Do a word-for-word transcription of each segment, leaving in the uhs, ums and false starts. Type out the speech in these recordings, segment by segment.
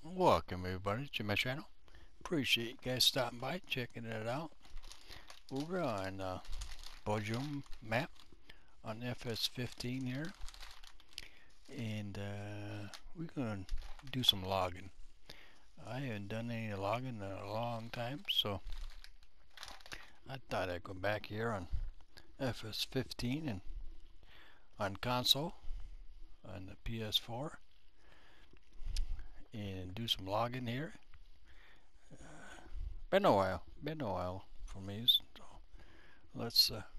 Welcome everybody to my channel. Appreciate you guys stopping by, checking it out. We're on uh, Belgium map on F S fifteen here, and uh, we're gonna do some logging. I haven't done any logging in a long time, so I thought I'd go back here on F S fifteen and on console on the P S four and do some logging here. Uh, been a while, been a while for me. So let's uh,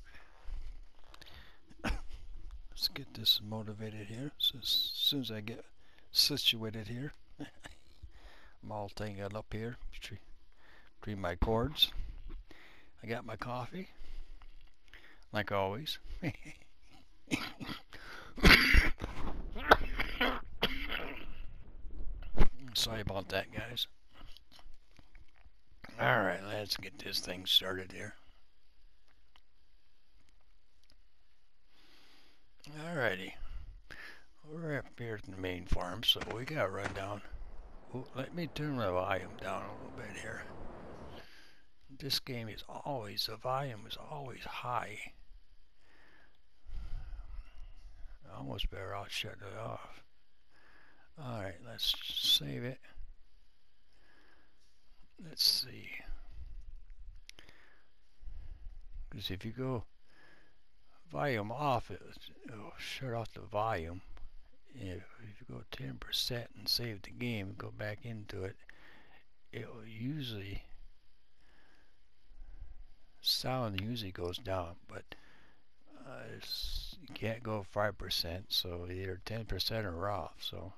let's get this motivated here. So as soon as I get situated here, I'm all tangled up here between, between my cords. I got my coffee, like always. Sorry about that, guys. Alright, let's get this thing started here. Alrighty. We're up here at the main farm, so we gotta run down. Ooh, let me turn the volume down a little bit here. This game is always, the volume is always high. Almost better I'll shut it off. Alright, let's save it. Let's see. Because if you go volume off, it, it'll shut off the volume. If, if you go ten percent and save the game, go back into it, it will usually, sound usually goes down, but uh, you can't go five percent, so either ten percent or off, so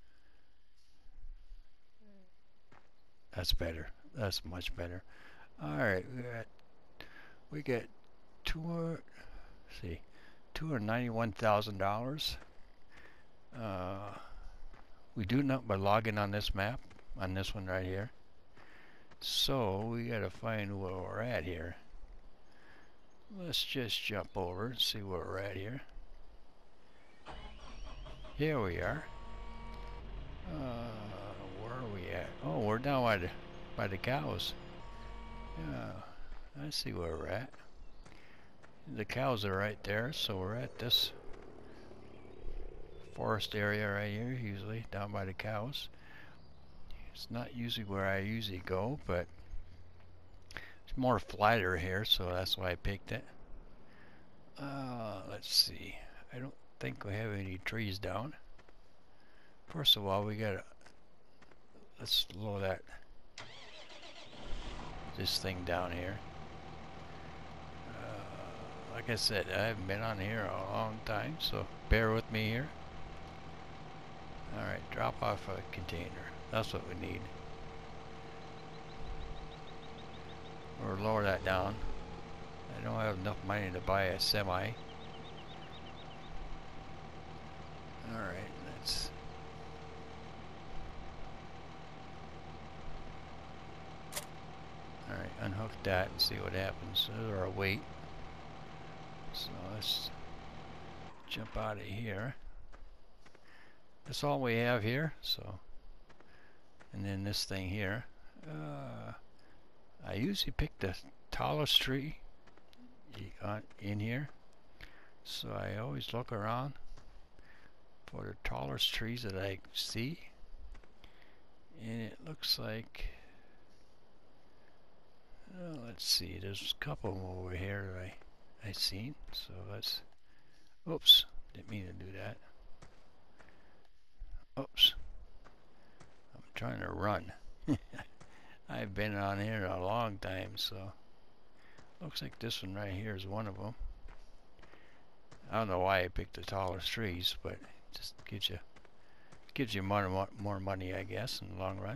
that's better. That's much better. Alright, we got we got two see two hundred ninety-one thousand dollars. Uh, we do not by logging on this map, on this one right here. So we gotta find where we're at here. Let's just jump over and see where we're at here. Here we are. Uh, where are we at? Oh, we're down by the by the cows. Yeah, I see where we're at. The cows are right there, so we're at this forest area right here, usually down by the cows. It's not usually where I usually go, but it's more flatter here, so that's why I picked it. Uh, let's see. I don't think we have any trees down. First of all, we gotta, let's lower that this thing down here. Uh, like I said, I haven't been on here a long time, so bear with me here. Alright, drop off a container. That's what we need. Or lower that down. I don't have enough money to buy a semi. Alright, let's Alright, unhook that and see what happens. There's our weight. So let's jump out of here. That's all we have here, so, and then this thing here. Uh, I usually pick the tallest tree in here, so I always look around for the tallest trees that I see, and it looks like, uh, let's see, there's a couple over here that I, I seen, so let's, oops, didn't mean to do that. Oops. I'm trying to run. I've been on here a long time, so looks like this one right here is one of them. I don't know why I picked the tallest trees, but it just gives you gives you more more money, I guess, in the long run.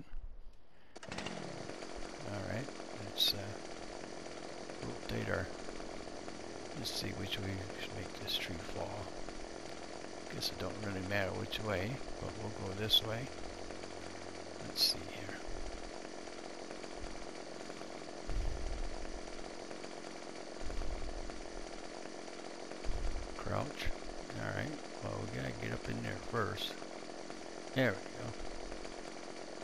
All right, let's uh, rotate our. Let's see which way we should make this tree fall. Guess it don't really matter which way, but we'll go this way. Let's see here. Crouch. Alright, well we gotta get up in there first. There we go.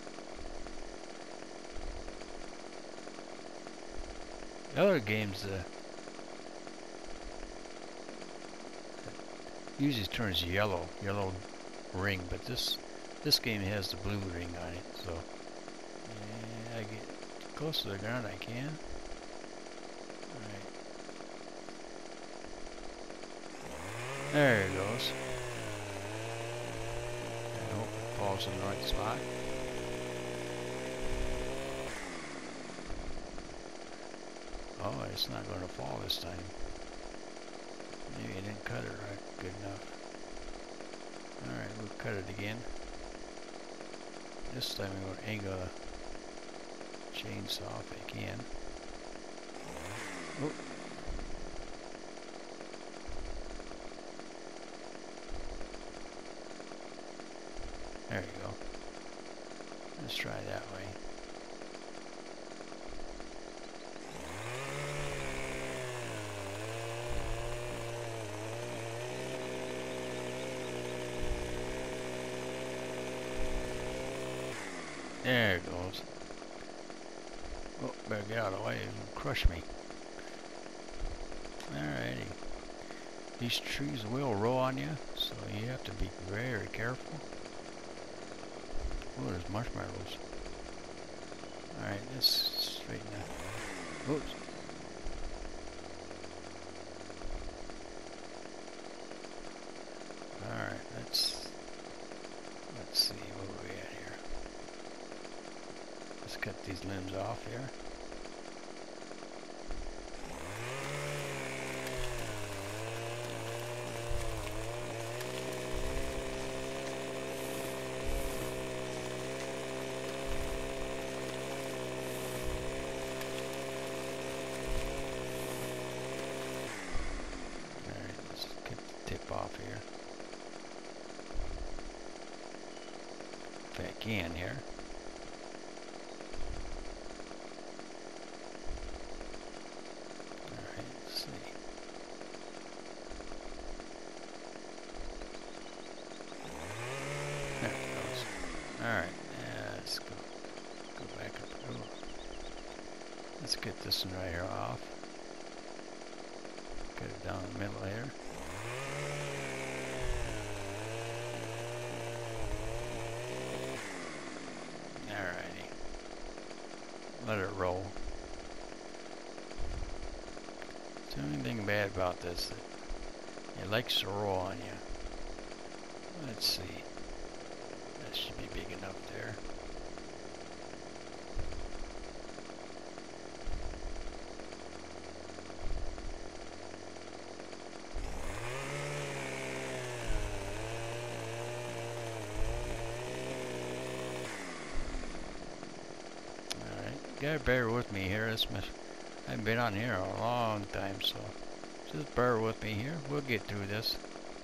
The other games uh, usually turns yellow, yellow ring, but this this game has the blue ring on it. So yeah, I get close to the ground I can. All right, there it goes. I hope it falls in the right spot. Oh, it's not going to fall this time. Maybe I didn't cut it right good enough. Alright, we'll cut it again. This time we ain't gonna chainsaw if I can. Oh. There you go. Let's try that way. There it goes. Oh, better get out of the way, it'll crush me. Alrighty. These trees will roll on you, so you have to be very careful. Oh, there's marshmallows. Alright, let's straighten that. Oops. Alright, let's let's see what are we at here. Let's cut these limbs off here. Off here if I can here. Alright, let's see. There it goes. Alright, yeah, let's go go back up. Ooh. Let's get this one right here off. Get it down the middle here. Alrighty. Let it roll. The only thing bad about this, it, it likes to roll on you. Let's see. That should be big enough there. Gotta bear with me here. This must, I haven't been on here a long time, so just bear with me here. We'll get through this.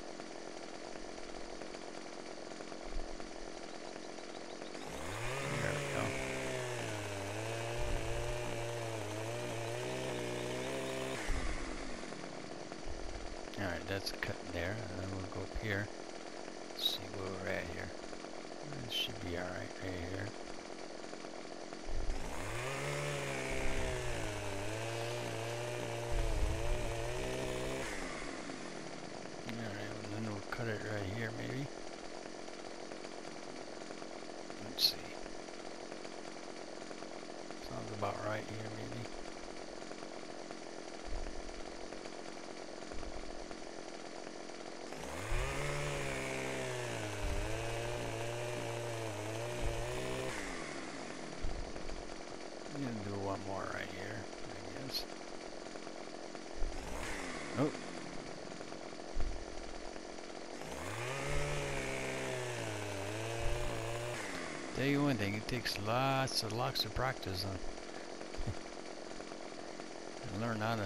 There we go. Alright, that's cutting there, and then we'll go up here. Let's see where we're at here. This should be alright right here. Cut it right here, maybe. Let's see. Sounds about right here, maybe. I'm gonna do one more right here, I guess. Oh. Tell you one thing, it takes lots and lots of practice on and learn how to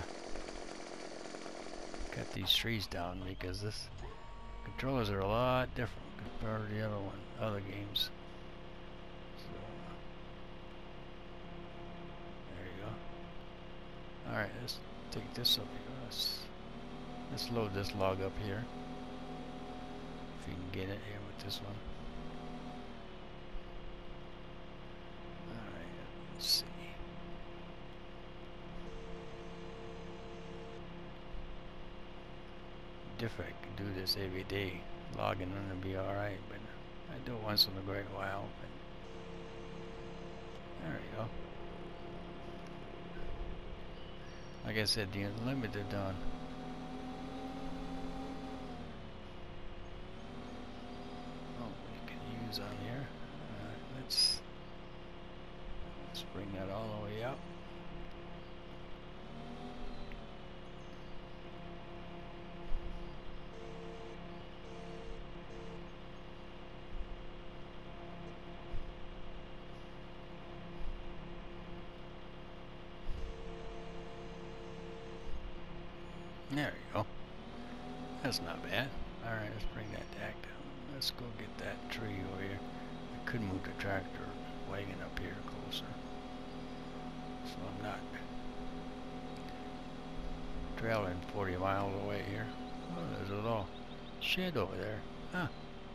cut these trees down, because this controllers are a lot different compared to the other one, other games. So, there you go. All right, let's take this up here. Let's let's load this log up here. If you can get it here with this one. Let's see. if I could do this every day, logging on would be alright, but I do it once in a great while. But there we go. Like I said, the Unlimited done. Oh, we can use on here. Uh, let's let's bring that all the way up. There we go. That's not bad. Alright, let's bring that back down. Let's go get that tree over here. I could move the tractor wagon up here closer, so I'm not traveling forty miles away here. Oh, there's a little shed over there. Huh.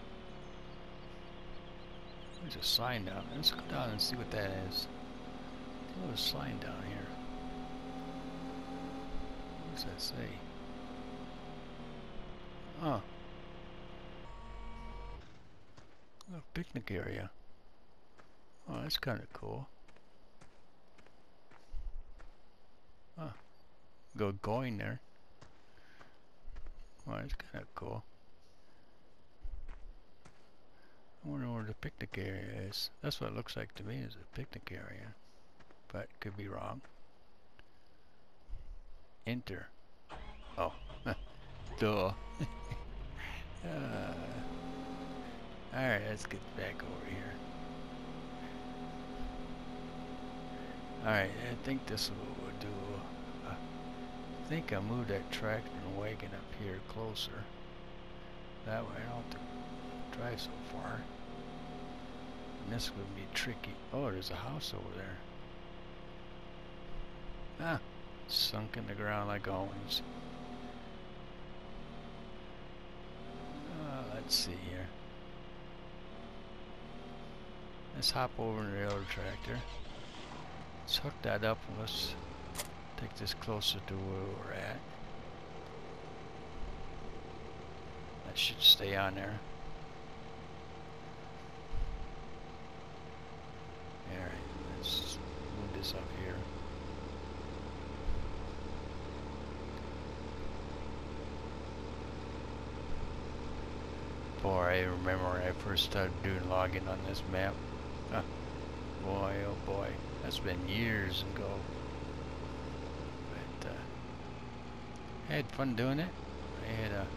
There's a sign down there. Let's go down and see what that is. There's a sign down here. What does that say? Oh. A picnic area. Oh, that's kind of cool. Huh. Go going there. Oh, that's kind of cool. I wonder where the picnic area is. That's what it looks like to me, is a picnic area. But could be wrong. Enter. Oh. Duh. uh, Alright, let's get back over here. Alright, I think this will do. Uh, I think I'll move that tractor and wagon up here closer. That way I don't have to drive so far. And this would be tricky. Oh, there's a house over there. Ah, sunk in the ground like always. Uh, let's see here. Let's hop over to the other tractor. Let's hook that up and let's take this closer to where we're at. That should stay on there. Alright, let's move this up here. Boy, I remember when I first started doing logging on this map. Huh. Boy, oh boy, that's been years ago. But uh, I had fun doing it. I had uh,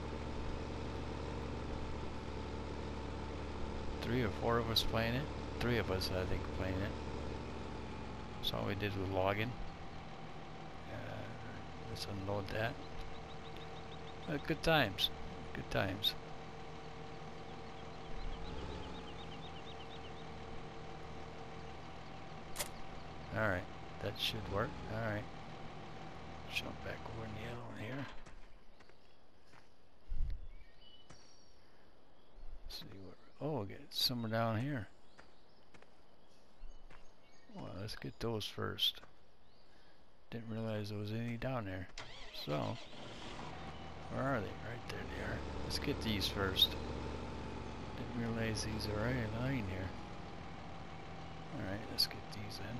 three or four of us playing it. Three of us, I think, playing it. That's all we did was logging. Uh, let's unload that. Uh, good times. Good times. Alright, that should work. Alright. Jump back over in the other one here. See what. Oh, we'll get some down here. Well, let's get those first. Didn't realize there was any down there. So, where are they? Right there they are. Let's get these first. Didn't realize these are right in line here. Alright, let's get these in.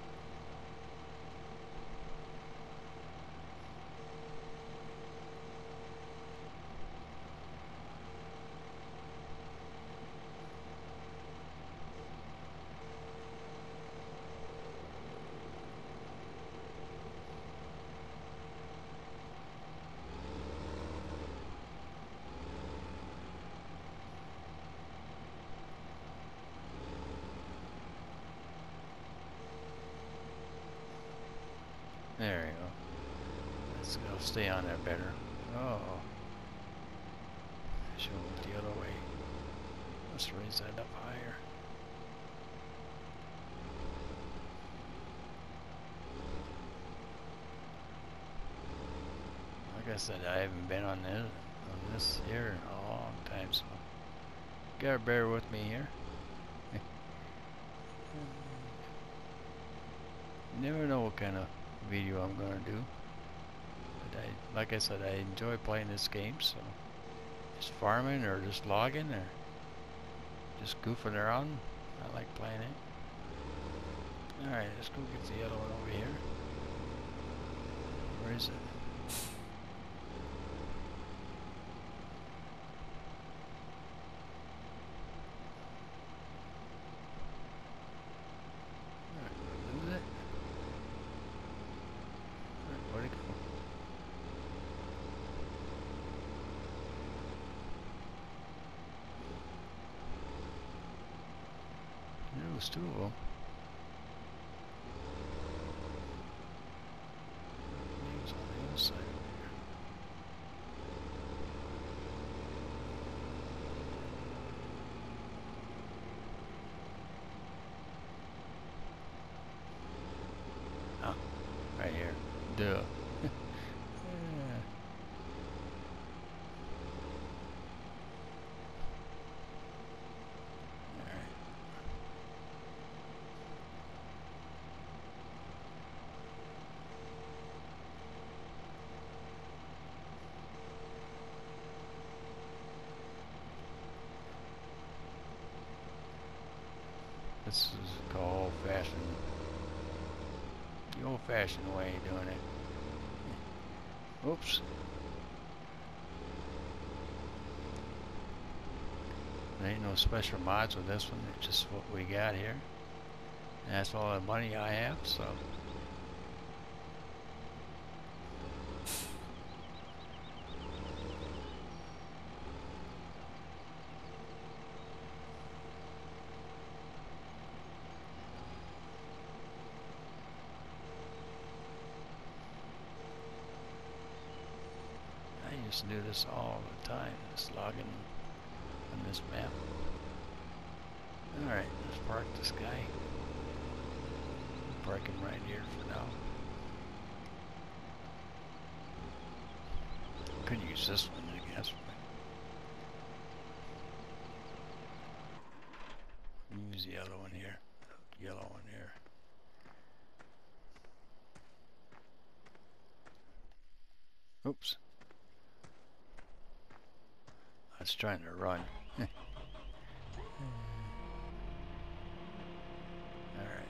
There you go. Let's go stay on there better. Oh. Should move the other way. Let's raise that up higher. Like I said, I haven't been on this on this here in a long time, so gotta bear with me here. Never know what kind of video I'm gonna do. I, like I said, I enjoy playing this game, so just farming or just logging or just goofing around. I like playing it. Alright, let's go get the other one over here. Where is it? Alright, lose it. Alright, where'd it go? There was two of them. Names on the other side over here. Oh, right here. Duh. Yeah. Alright. This is called old-fashioned, the old-fashioned way of doing it. Oops. There ain't no special mods with this one. It's just what we got here. And that's all the money I have, so. I used to do this all the time, just logging on this map. Alright, let's park this guy. Park him right here for now. Could use this one, I guess. Use the other one here. The yellow one here. Oops. I was trying to run. Alright.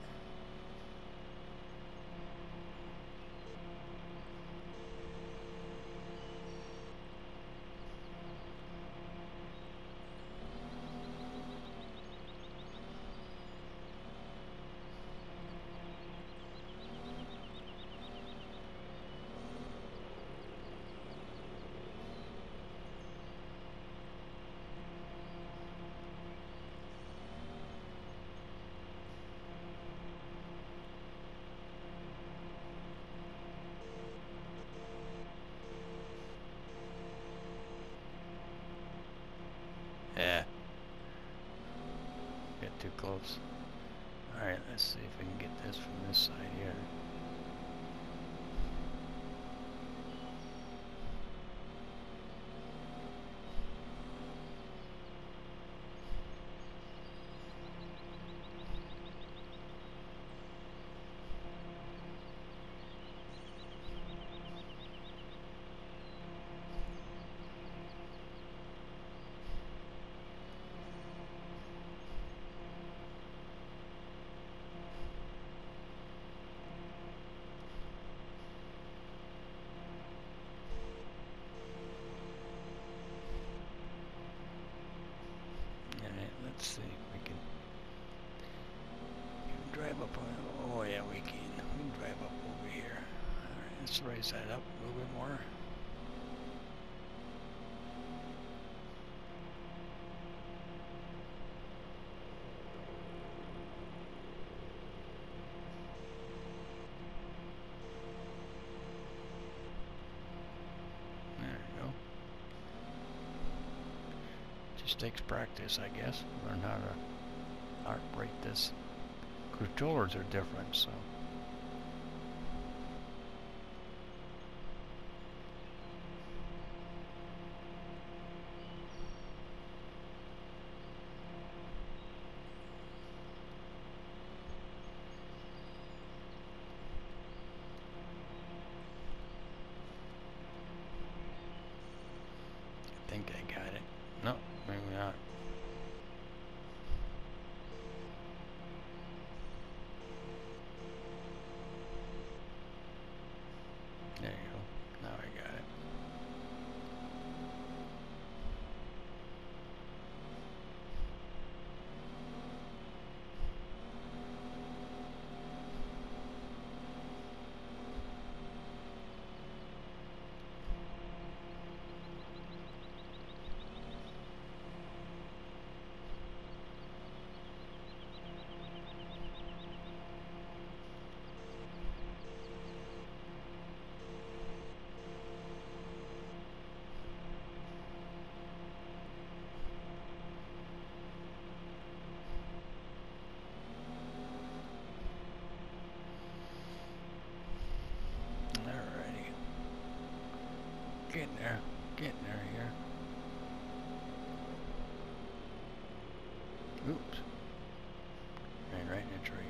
Yeah. Get too close. Alright, let's see if we can get this from this side here. Let's see if we can, we can drive up on, oh yeah we can, we can drive up over here. Alright, let's raise that up a little bit more. There we go. Just takes practice, I guess. Learn how to operate this. Controllers are different, so. Oops. Ran right in a tree.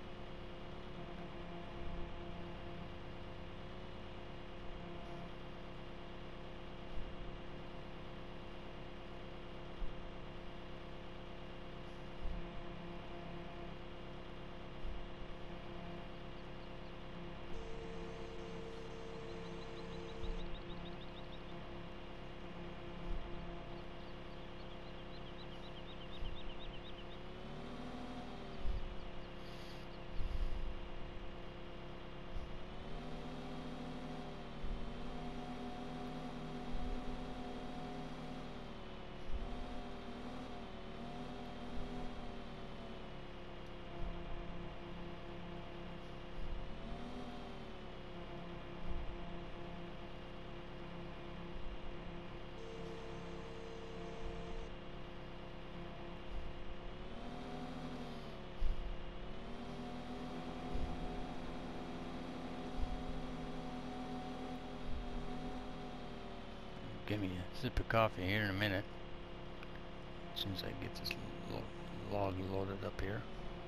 Give me a sip of coffee here in a minute. As soon as I get this lo log loaded up here.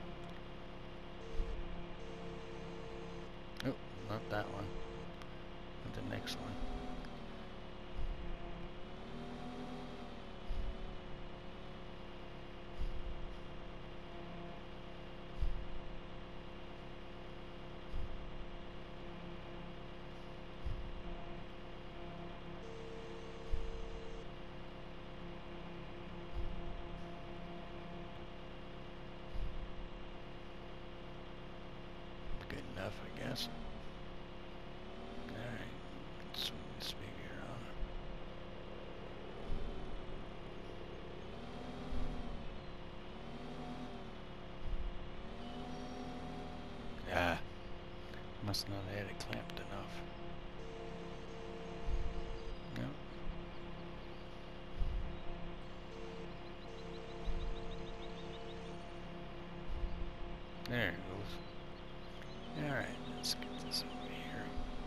Oh, not that one. Not the next one. Good enough, I guess. Alright, let's swing this figure on. Ah, must not have had it clamped enough. No. There it goes. Alright, let's get this over here.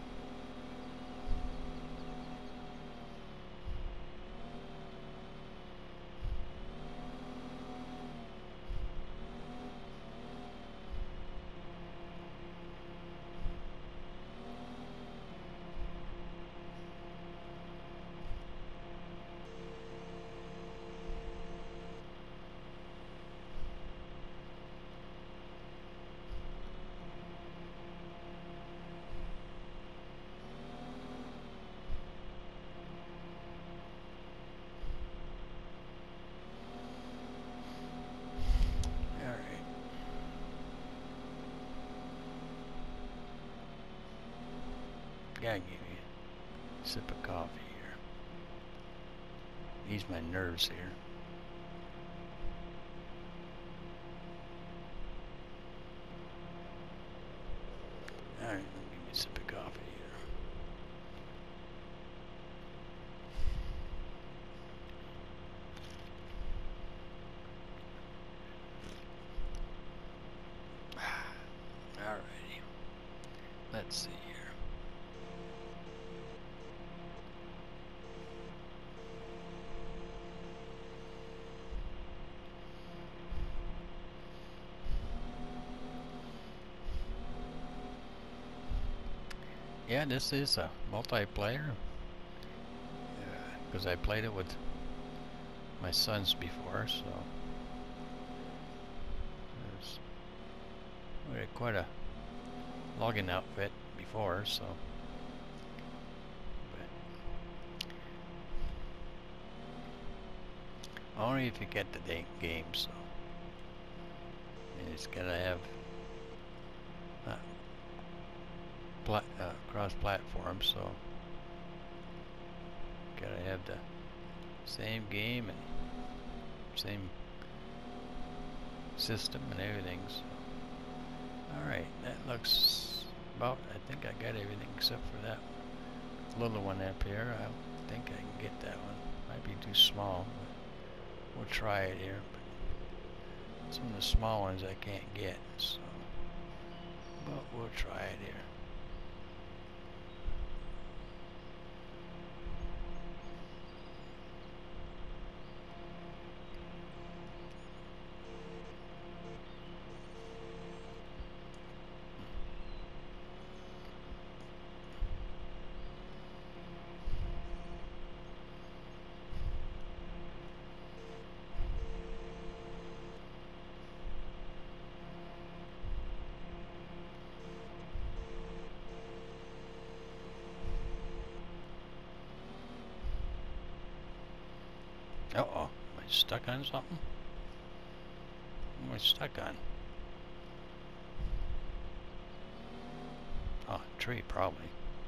Gotta give me a sip of coffee here. Ease my nerves here. Alright, let me give me a sip of coffee here. Alrighty. Let's see here. Yeah, this is a multiplayer because I played it with my sons before, so there's we had quite a logging outfit before, so but only if you get the date game, so and it's gotta have uh, plat uh, cross-platform, so gotta have the same game and same system and everything. So alright, that looks about, I think I got everything except for that little one up here. I don't think I can get that one. Might be too small, but we'll try it here. But some of the small ones I can't get, so but we'll try it here. Uh-oh. Am I stuck on something? What am I stuck on? Oh, a tree, probably.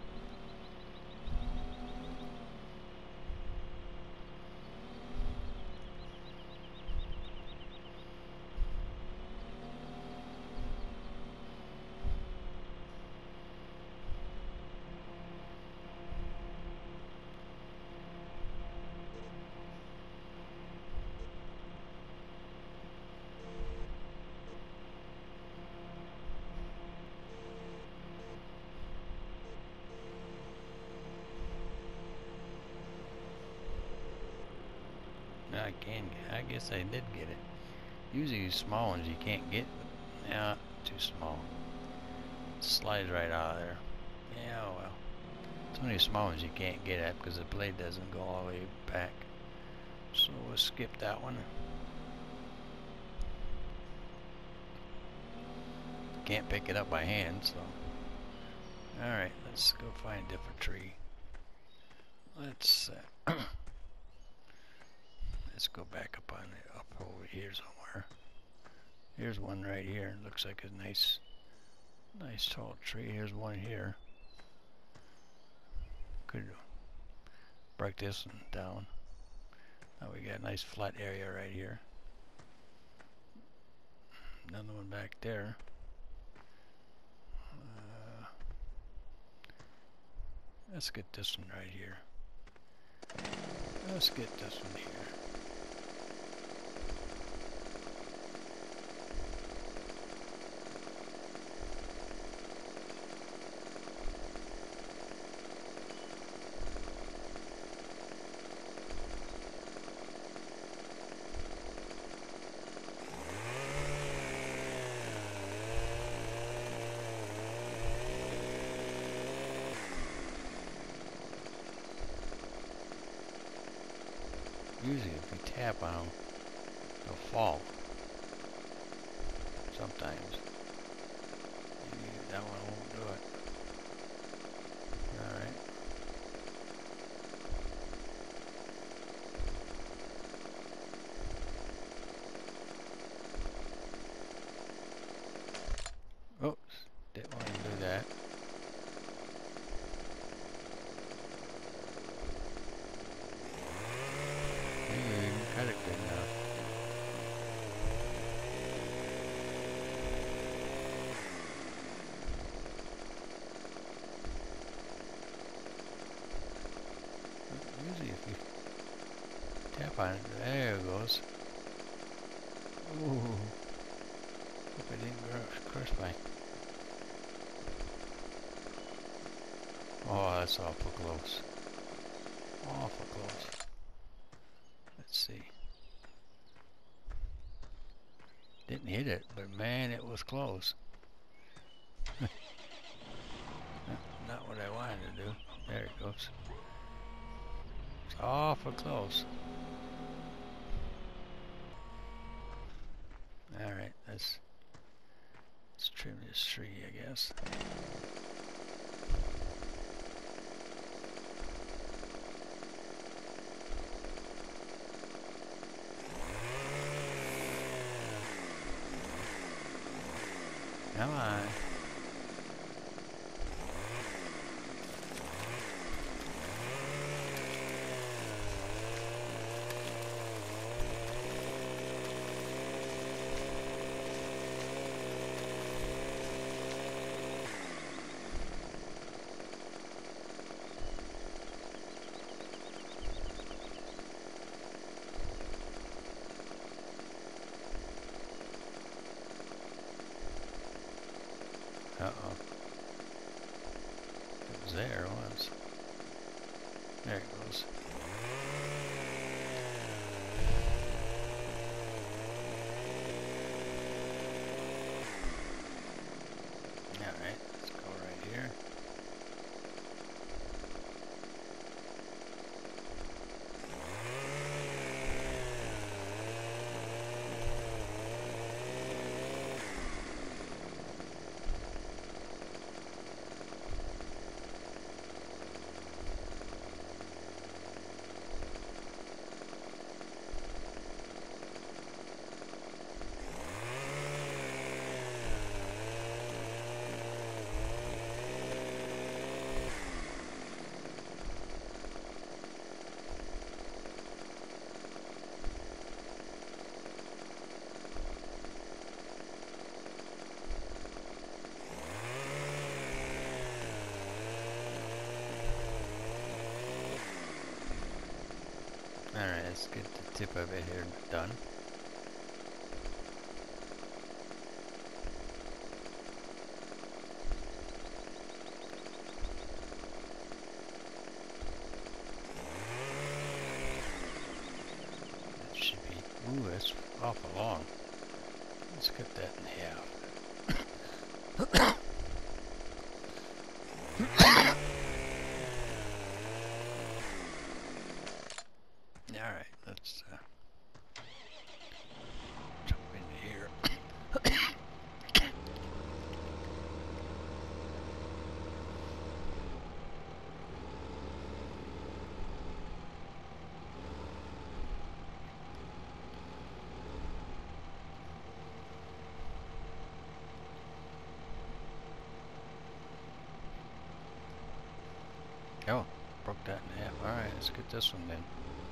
I can I guess I did get it. Usually these small ones you can't get, but yeah, too small. It slides right out of there. Yeah, well. Some of these small ones you can't get at because the blade doesn't go all the way back. So we'll skip that one. Can't pick it up by hand, so. Alright, let's go find a different tree. Let's uh, let's go back up on it, up over here somewhere. Here's one right here. Looks like a nice, nice tall tree. Here's one here. Could break this one down. Now we got a nice flat area right here. Another one back there. Uh, let's get this one right here. Let's get this one here. Usually if you tap on them, they'll fall. Sometimes. Maybe that one won't do it. Alright. Oops, didn't want to do that. Maybe even cut it good enough. Usually if you tap on it, there it goes. Ooh. Hope I didn't crush, crush my... Oh, that's awful close. Awful close. Let's see. Didn't hit it, but man, it was close. not, not what I wanted to do. There it goes. It's awful close. Alright, let's, let's trim this tree, I guess. Come on. Uh-oh. It was there once. There it goes. Alright, let's go right here. let's get the tip of it here done. That should be, ooh, that's awful long. Let's cut that in half. Alright, let's uh, jump into here. Oh, broke that in half. Alright, let's get this one then.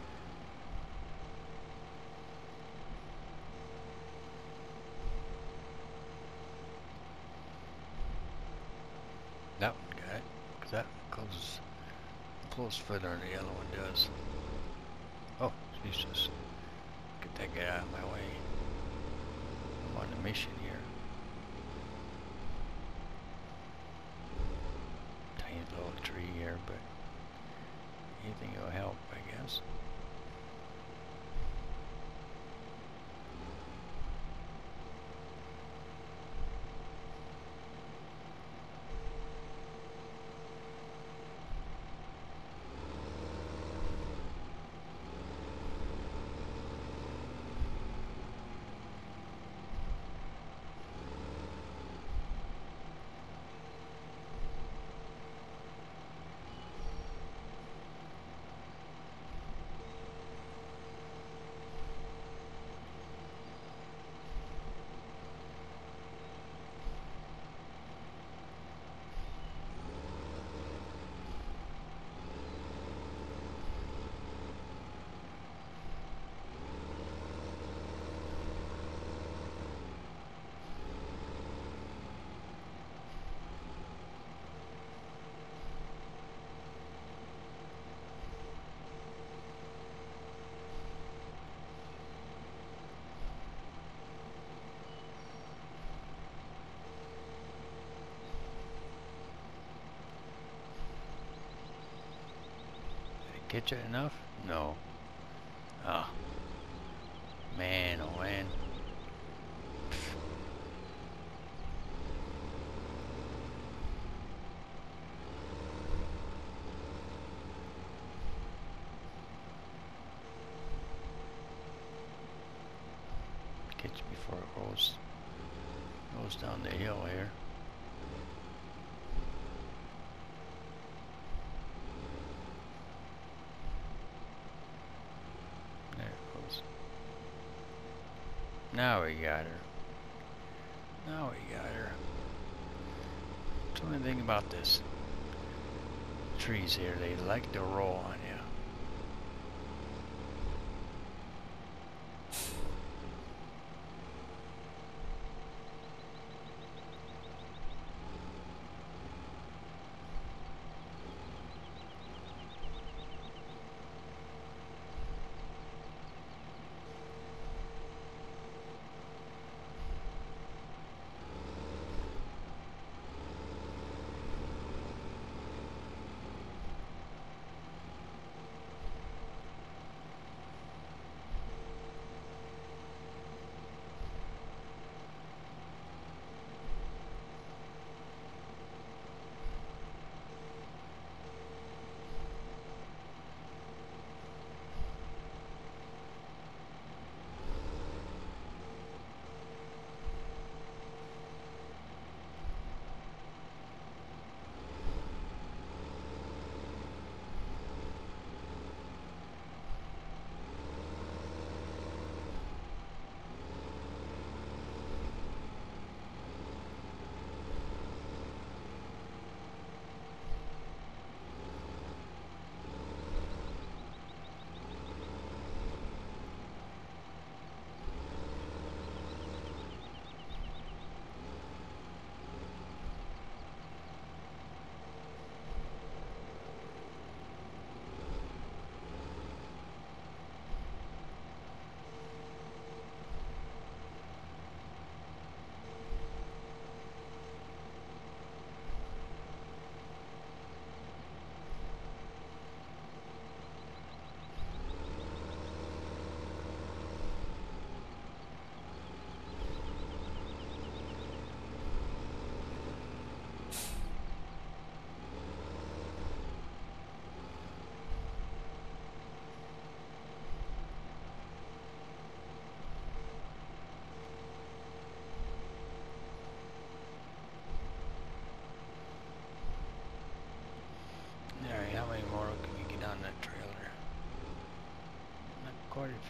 That one got it, because that closes, close further than the other one does. Oh, Jesus. Get that guy out of my way. I'm on a mission here. Tiny little tree here, but anything will help, I guess. Get you enough? No. Ah. Man, oh man. Catch before it rolls, rolls down the hill here. Now we got her. Now we got her. The only thing about this trees here, they like to roll on you.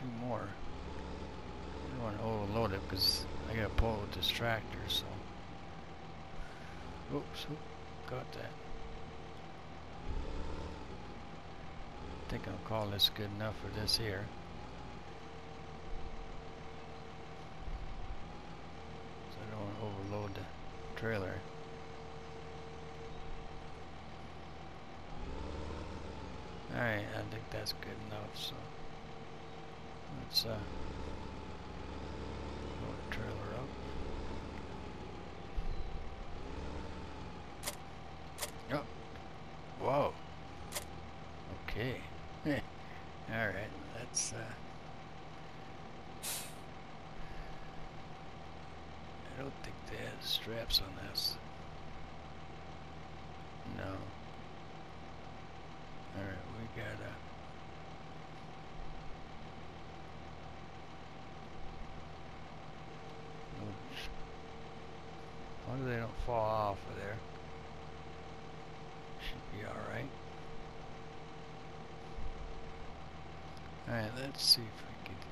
few more. I don't want to overload it because I gotta pull it with this tractor, so. Oops, oops, got that. I think I'll call this good enough for this here. So I don't want to overload the trailer. Alright, I think that's good enough, so let's uh load the trailer up. Oh, whoa. Okay. Alright, that's uh I don't think they had straps on this. No. Alright, we got a as long as they don't fall off of there, should be alright. Alright, let's see if we could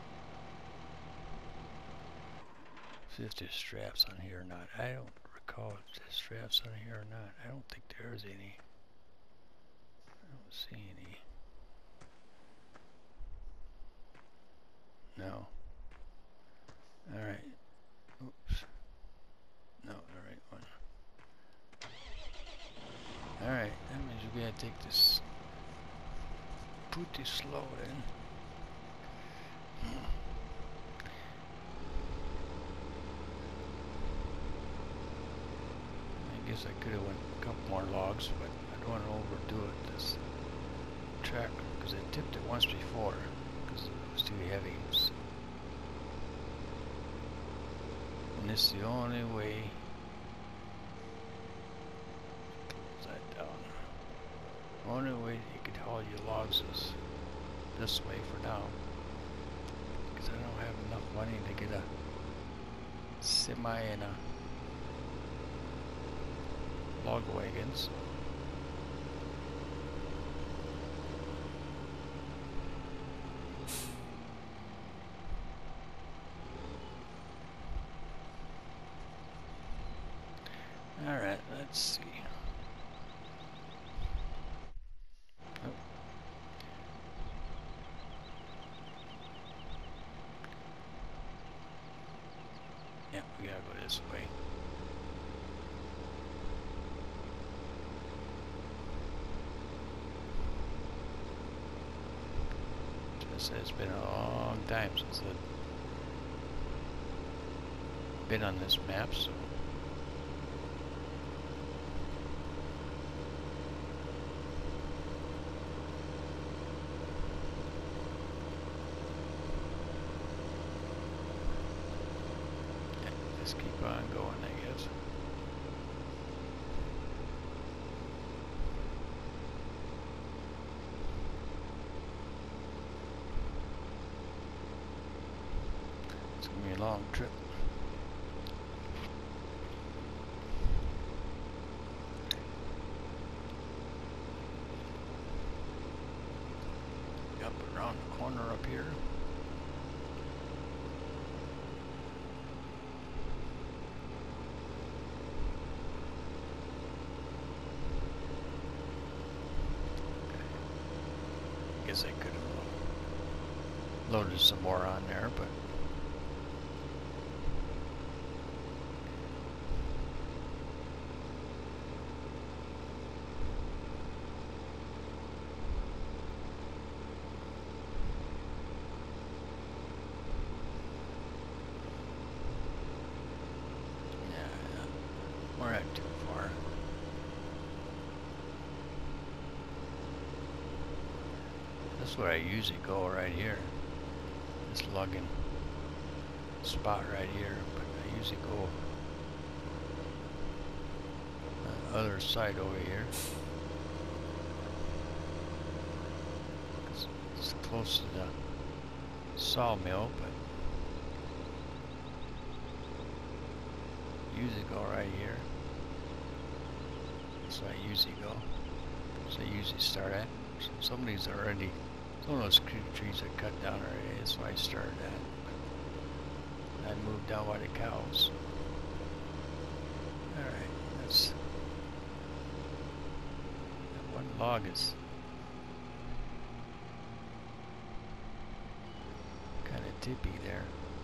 see if there's straps on here or not. I don't recall if there's straps on here or not. I don't think there's any. I don't see any. No. Alright. Oops. No, the right one. Alright, that means we gotta take this, put this load in. I guess I could have went a couple more logs, but I don't want to overdo it this tractor because I tipped it once before because it was too heavy. So, and this is the only way. Close that down. The only way you could haul your logs is this way for now, because I don't have enough money to get a semi and a log wagons. Alright, let's see. Oh. Yeah, we gotta go this way. Just it's been a long time since I've been on this map, so just keep on going, I guess. It's gonna be a long trip. Up around the corner up here. Guess I could have loaded some more on there, but yeah, we're not too far. That's where I usually go, right here. This lugging spot right here, but I usually go on the other side over here. It's, it's close to the sawmill, but I usually go right here. That's where I usually go. So I usually start at. So somebody's already Some of those trees are cut down already, that's why I started that. But I moved down by the cows. Alright, that's... That one log is kind of tippy there.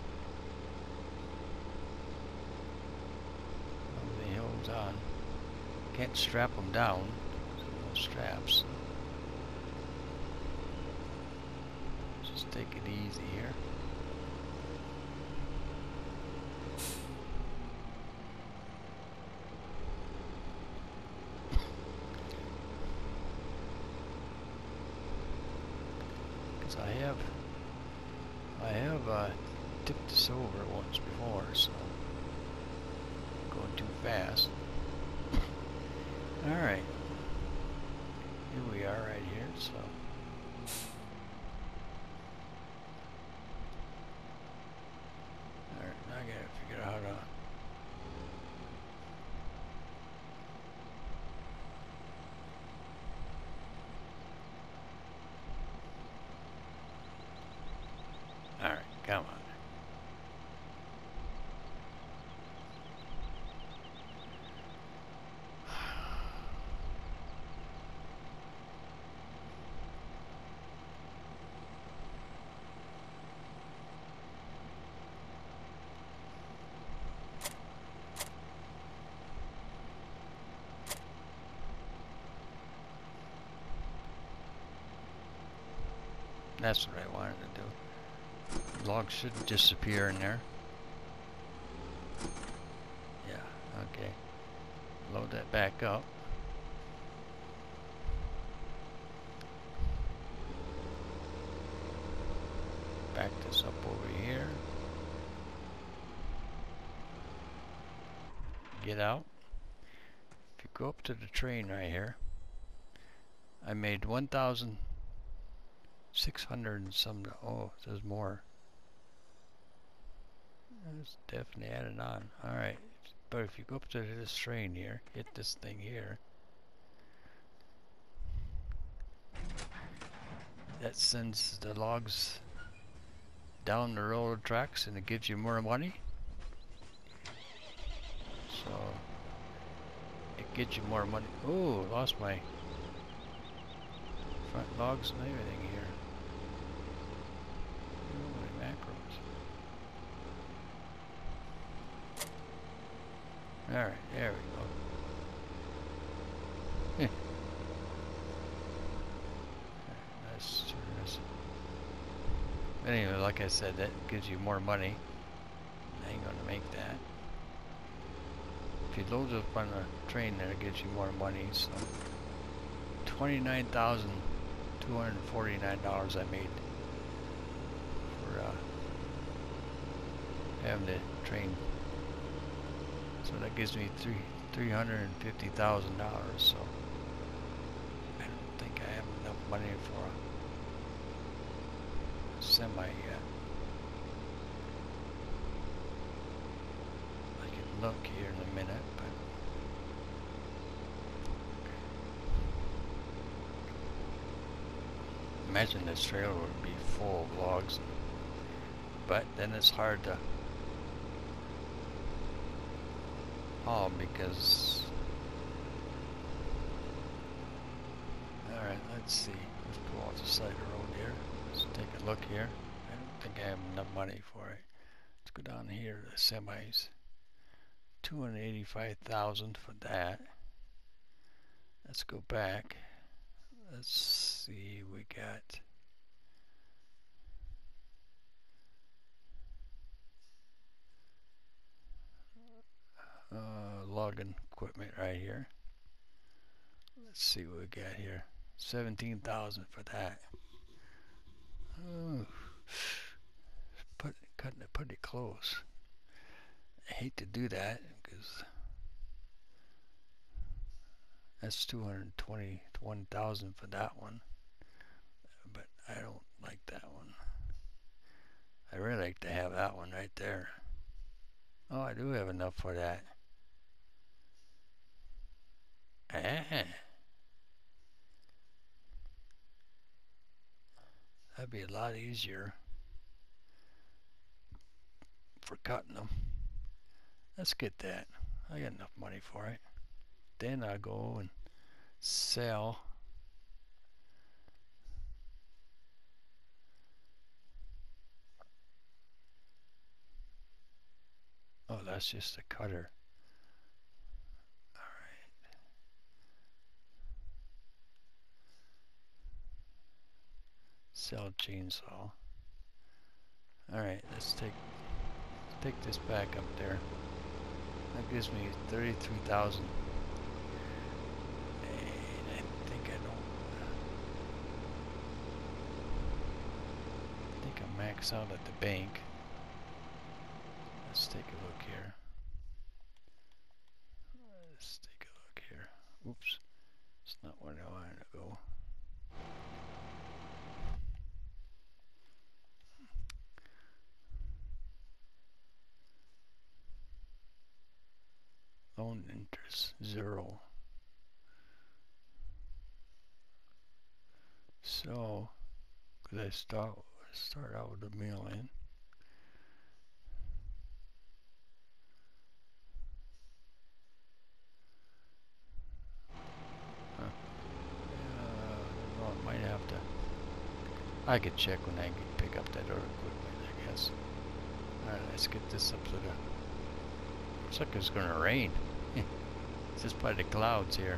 Everything holds on. Can't strap them down. No straps. Just take it easy here. Because I have, I have uh, tipped this over once before, so I'm going too fast. All right, here we are right here. So. I gotta figure out how to Alright, come on. That's what I wanted to do. Logs should disappear in there. Yeah, okay. Load that back up. Back this up over here. Get out. If you go up to the train right here, I made one thousand six hundred and some. Oh, there's more. It's definitely added on. Alright, but if you go up to this train here, hit this thing here, that sends the logs down the railroad tracks and it gives you more money. So it gets you more money. Oh, lost my front logs and everything here. Holy macros. Alright, there we go. That's serious. Anyway, like I said, that gives you more money. I ain't gonna make that. If you load up on the train there, it gives you more money. So twenty-nine thousand two hundred forty-nine dollars I made for uh, having the train. So that gives me three three hundred and fifty thousand dollars. So I don't think I have enough money for a semi yet. I can look here in a minute, but imagine this trailer would be full of logs, but then it's hard to haul because. Alright, let's see. Let's pull off the side of the road here. Let's take a look here. I don't think I have enough money for it. Let's go down here to the semis. two hundred eighty-five thousand for that. Let's go back. Let's see, we got uh, logging equipment right here. Let's see what we got here. seventeen thousand for that. Oh, put, cutting it pretty close. I hate to do that because that's two hundred twenty-one thousand for that one, but I don't like that one. I really like to have that one right there. Oh, I do have enough for that. Ah. That'd be a lot easier for cutting them. Let's get that. I got enough money for it. Then I go and sell. Oh, that's just a cutter. Alright. Sell chainsaw. Alright, let's take let's take this back up there. That gives me thirty-three thousand. And I think I don't I think I max out at the bank. Let's take a look here. Let's take a look here. Oops. It's not where I wanted to go. Loan interest zero. So, could I start start out with a million? Huh. Uh, well, I might have to. I could check when I can pick up that other equipment, I guess. Alright, let's get this up to the. Looks like it's gonna rain. It's just by the clouds here.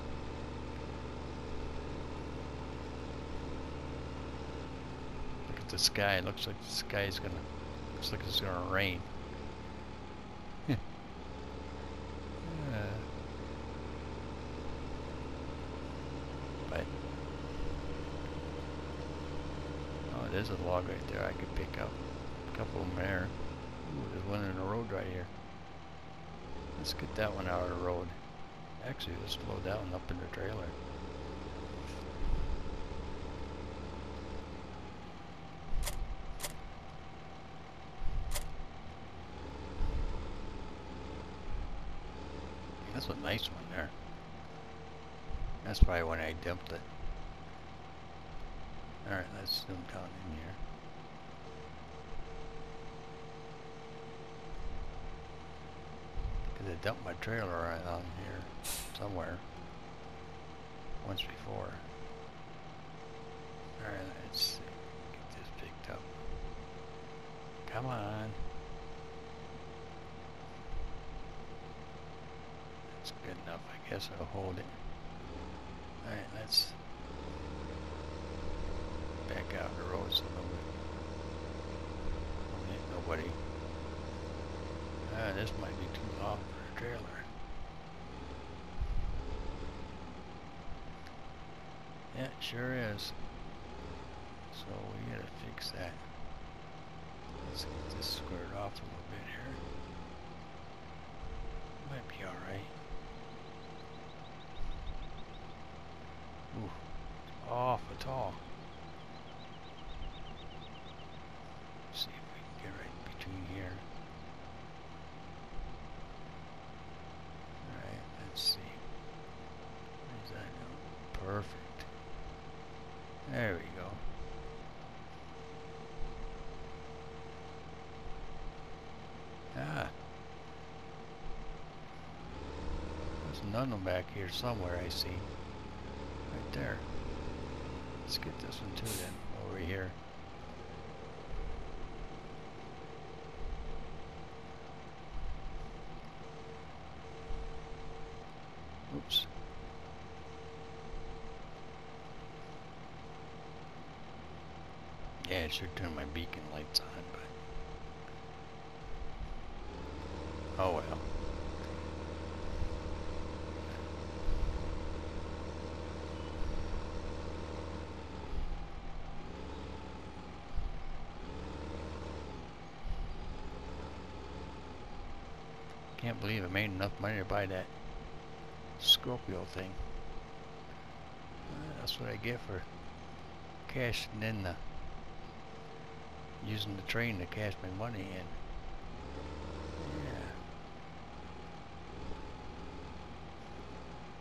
Look at the sky. It looks like the sky is gonna. Looks like it's gonna rain. uh, but oh, there's a log right there. I could pick up a couple of them there. Ooh, there's one in the road right here. Let's get that one out of the road. Actually, let's slow down up in the trailer. That's a nice one there. That's probably when I dumped it. Alright, let's zoom down in here. Because I dumped my trailer right on here somewhere once before. Alright, let's see. Get this picked up. Come on. That's good enough. I guess I'll hold it. Alright, let's back out the roads a little bit. Ain't nobody. Ah, this might be too long for a trailer. Yeah, it sure is. So we gotta fix that. Let's get this squared off a little bit here. Might be alright. Ooh, it's off at all. See if we can get right between here. Alright, let's see. What is that now? Perfect. There we go. Ah. There's none of them back here somewhere, I see. Right there. Let's get this one too then, over here. Oops. Yeah, it should turn my beacon lights on, but oh well. Can't believe I made enough money to buy that Scorpio thing. Uh, that's what I get for cashing in the using the train to cash my money in. Yeah.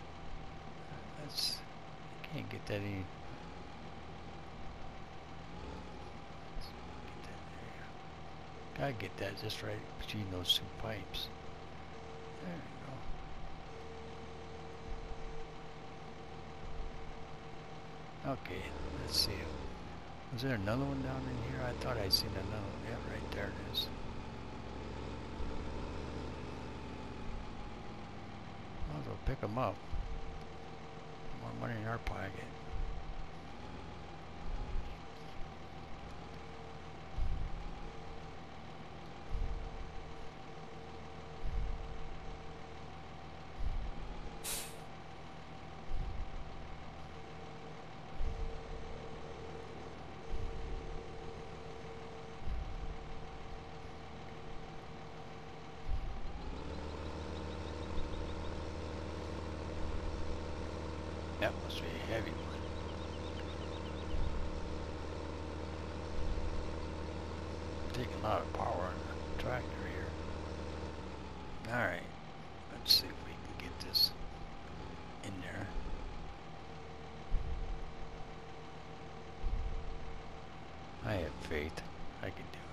That's I can't get that any Gotta get that just right between those two pipes. There we go. Okay, let's see. Was there another one down in here? I thought I'd seen another one. Yeah, right there it is. Might as well pick them up. More money in our pocket. That must be a heavy one. Taking a lot of power on the tractor here. Alright, let's see if we can get this in there. I have faith. I can do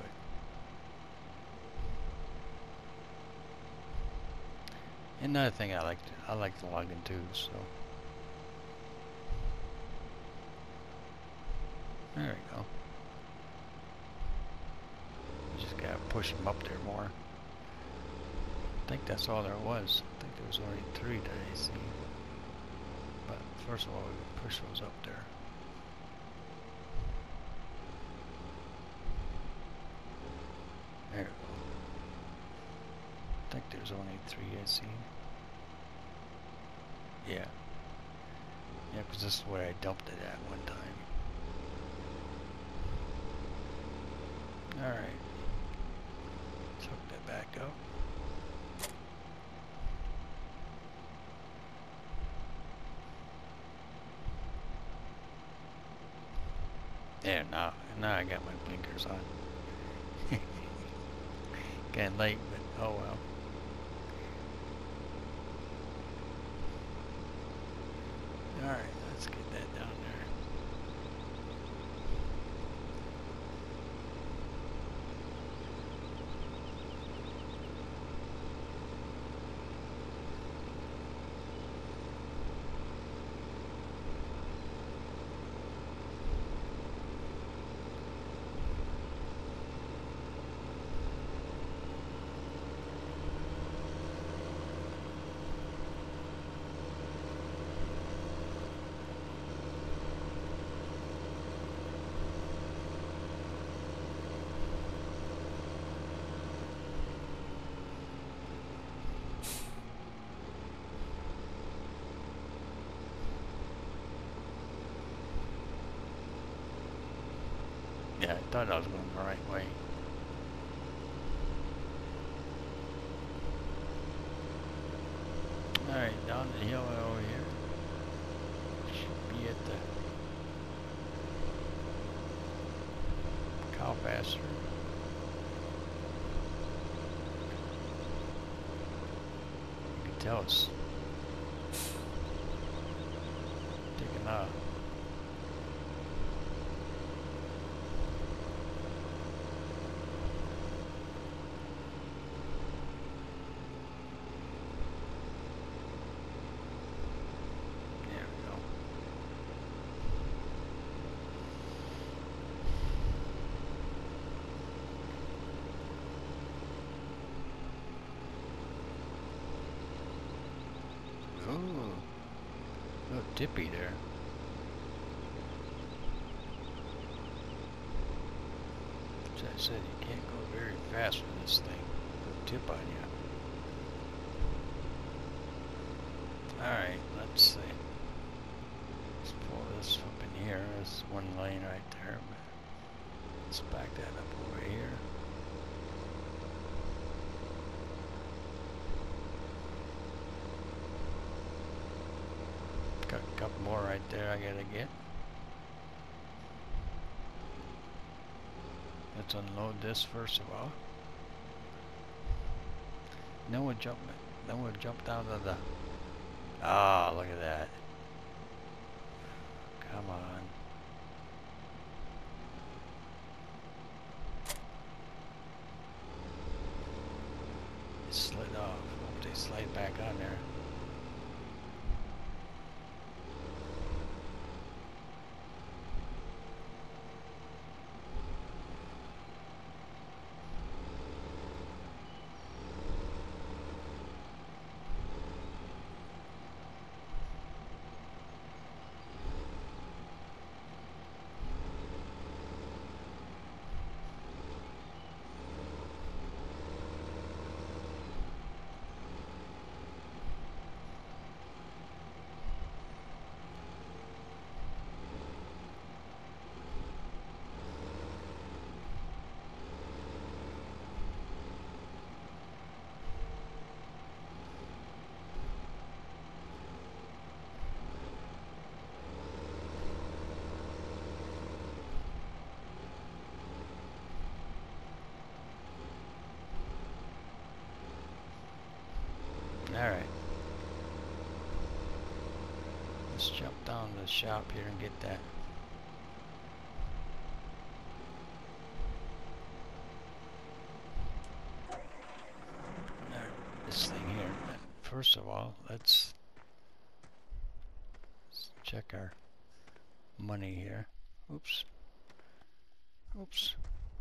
it. Another thing I like to, I like to log in too, so. There we go. Just gotta push them up there more. I think that's all there was. I think there was only three that I see. But first of all, we push those up there. There we go. I think there's only three I see. Yeah. Yeah, because this is where I dumped it at one time. Alright, let's hook that back up. There, now, now I got my blinkers on. Getting late, but oh well. Alright, let's get that down there. Yeah, I thought I was going the right way. Alright, down the hill over here. Should be at the cow pasture. You can tell it's taking off. Ooh, a little dippy there. As I said, you can't go very fast with this thing. It'll tip on you. Alright, let's see. Let's pull this up in here. There's one lane right there. But let's back that up over here. Got a couple more right there I gotta get. Let's unload this first of all. Then we'll jump then we'll jump down to the ah, look at that. Come on. slid off. Hope they slide back on there. Alright. Let's jump down to the shop here and get that. Now, this thing here. First of all, let's, let's check our money here. Oops. Oops.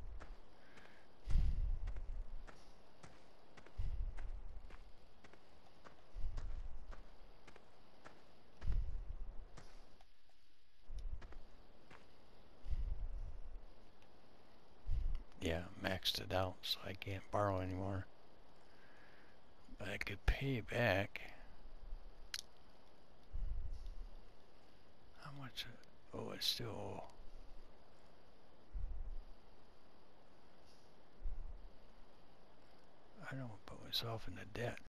Yeah, maxed it out, so I can't borrow anymore. But I could pay back. How much? Oh, I still owe. I don't put myself into debt.